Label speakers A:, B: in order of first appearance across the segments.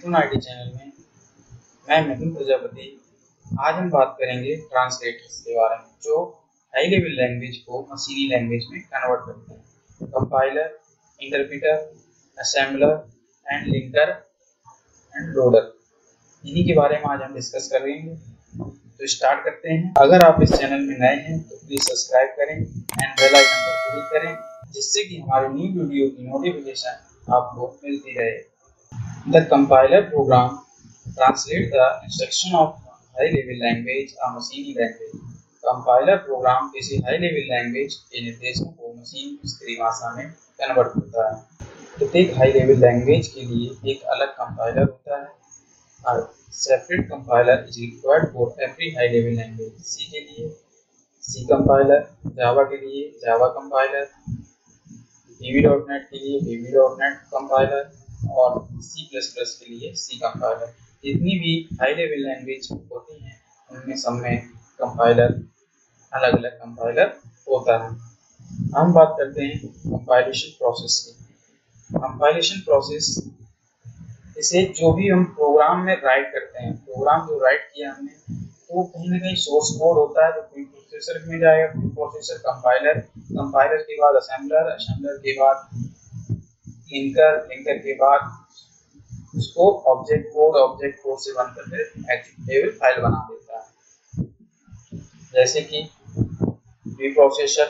A: Mithun IT channel में मैं मिथुन प्रजापति। आज हम बात करेंगे ट्रांसलेटर्स के बारे में जो हाई लेवल लैंग्वेज को मशीनी लैंग्वेज में कन्वर्ट करते हैं। Compiler, interpreter, assembler and linker and loader, इन्हीं के बारे में आज हम डिस्कस करेंगे। तो स्टार्ट करते हैं। अगर आप इस चैनल में नए हैं तो प्लीज सब्सक्राइब करें एंड बेल आइकन पर क्लिक करें, जिससे कि हमारे न्यू वीडियो की नोटिफिकेशन आपको मिलती रहे। The compiler program translates the instruction of high-level language or machine language. Compiler program किसी high-level language के निर्देशों को मशीन की स्क्रीन भाषा में कन्वर्ट करता है। प्रत्येक high-level language के लिए एक अलग compiler होता है और separate compiler is required for every high-level language. C के लिए C compiler, Java के लिए Java compiler, VB.NET के लिए VB.NET compiler और C++ के लिए C कंपाइलर। जितनी भी हाई लेवल लैंग्वेज होती हैं उनमें सब में कंपाइलर अलग अलग कंपाइलर होता है। हम बात करते हैं कंपाइलेशन प्रोसेस की। कंपाइलेशन प्रोसेस इसे जो भी हम प्रोग्राम में राइट करते हैं, प्रोग्राम जो राइट किया हमने तो कहीं ना कहीं सोर्स कोड होता है, तो प्री प्रोसेसर में जाएगा, प्री प्रोसेसर कंपाइलर, कंपाइलर के बाद असेंबलर, असेंबलर के बाद लिंकर के बाद उसको ऑब्जेक्ट कोड से बनकर फिर एक्जीक्यूटेबल फाइल बना देता है। जैसे कि प्री प्रोसेसर,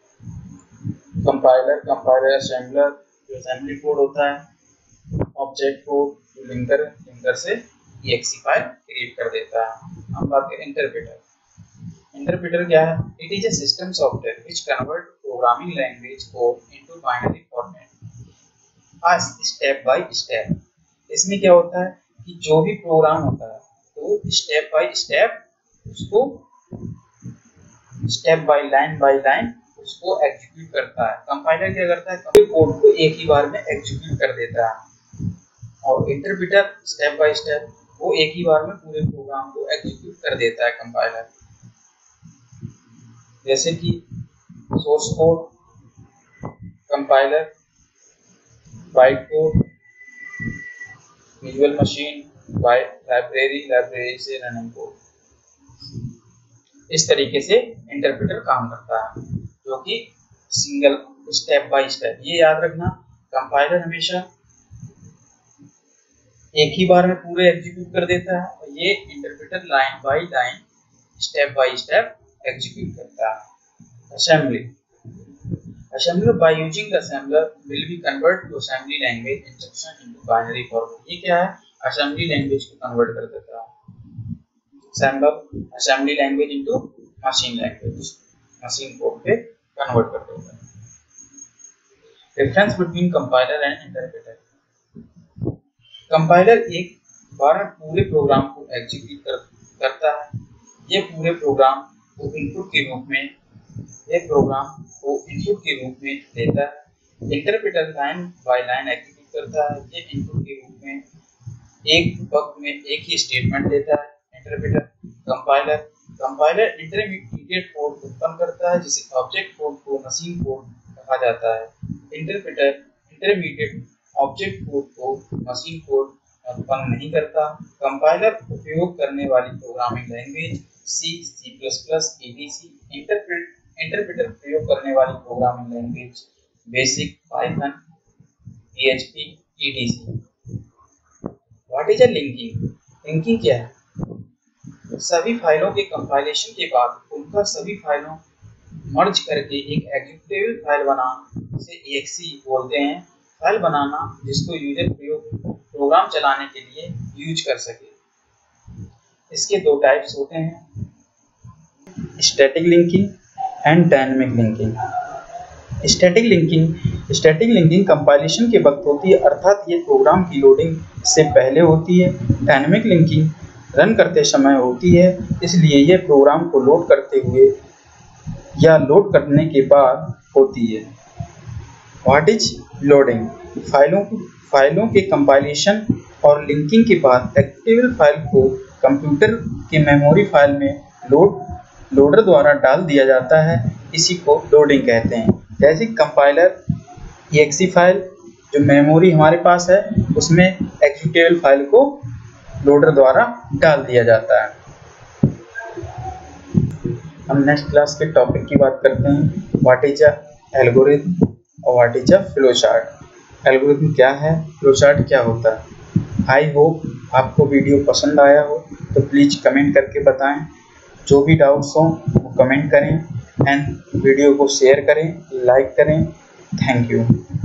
A: कंपाइलर असेंबलर जो असेंबली कोड होता है, ऑब्जेक्ट कोड जो लिंकर से EXE फाइल क्रिएट कर देता है। हम बात करें इंटरप्रेटर क्या है? It is a system software which convert programming language code into binary format step by step. इसमें क्या होता है कि जो भी प्रोग्राम होता है तो स्टेप बाय स्टेप उसको स्टेप बाय लाइन उसको एग्जीक्यूट करता है। कंपाइलर क्या करता है? पूरे कोड को एक ही बार में एग्जीक्यूट कर देता है और इंटरप्रेटर स्टेप बाय स्टेप वो एक ही बार में पूरे प्रोग्राम को एग्जीक्यूट कर देता है कंपाइलर। जैसे कि source code, compiler, byte code, visual machine, library से रनिंग कोड। इस तरीके से इंटरप्रेटर काम करता है, जो कि सिंगल स्टेप बाय स्टेप। ये याद रखना, कंपाइलर हमेशा एक ही बार में पूरे एग्जीक्यूट कर देता है और ये interpreter line by line step by step execute करता है। Assembler by using the assembler will be convert to assembly language instruction into binary format. ये क्या है? assembly language को convert कर देता है। assembly language into machine language, machine code पे convert कर देता है। Difference between compiler and interpreter. Compiler एक बार में पूरे प्रोग्राम को एग्जीक्यूट करता है। ये पूरे प्रोग्राम को इनपुट के रूप में लेता है। Interpreter line by line execute करता है। ये इनपुट के रूप में एक वक्त में एक ही स्टेटमेंट देता है। इंटरप्रेटर कंपाइलर इंटरमीडिएट कोड उत्पन्न करता है, जिसे ऑब्जेक्ट कोड को मशीन कोड कहा जाता है। इंटरप्रेटर इंटरमीडिएट ऑब्जेक्ट कोड को मशीन कोड उत्पन्न नहीं करता। कंपाइलर उपयोग करने वाली programming language C, C++, etc। इंटरप्रेटर प्रयोग करने वाली programming language BASIC, Python, PHP, etc। What is a linking? Linking क्या है? सभी फाइलों के कंपाइलेशन के बाद उनका सभी फाइलों मर्ज करके एक एग्जीक्यूटेबल फाइल बनाना, इसे EXE बोलते हैं। फाइल बनाना जिसको यूजर प्रोग्राम चलाने के लिए यूज कर सके। इसके दो टाइप्स होते हैं, static linking and dynamic linking. Static linking compilation के वक्त होती है, अर्थात ये प्रोग्राम की लोडिंग से पहले होती है। डायनेमिक लिंकिंग रन करते समय होती है, इसलिए ये प्रोग्राम को लोड करते हुए या लोड करने के बाद होती है। What is loading? फाइलों के कंपाइलेशन और लिंकिंग के बाद एग्जीक्यूटेबल फाइल को कंप्यूटर के मेमोरी फाइल में लोडर द्वारा डाल दिया जाता है। इसी को लोडिंग कहते हैं। जैसे कंपाइलर EXE फाइल जो मेमोरी हमारे पास है उसमें एक्जीक्यूटेबल फाइल को लोडर द्वारा डाल दिया जाता है। हम नेक्स्ट क्लास के टॉपिक की बात करते हैं, व्हाट इज अ एल्गोरिथम और what is a flow chart. Algorithm क्या है, फ्लो चार्ट क्या होता है। आई होप आपको वीडियो पसंद आया हो, तो प्लीज़ कमेंट करके बताएं। जो भी डाउट्स हों वो कमेंट करें एंड वीडियो को शेयर करें, लाइक करें। Thank you.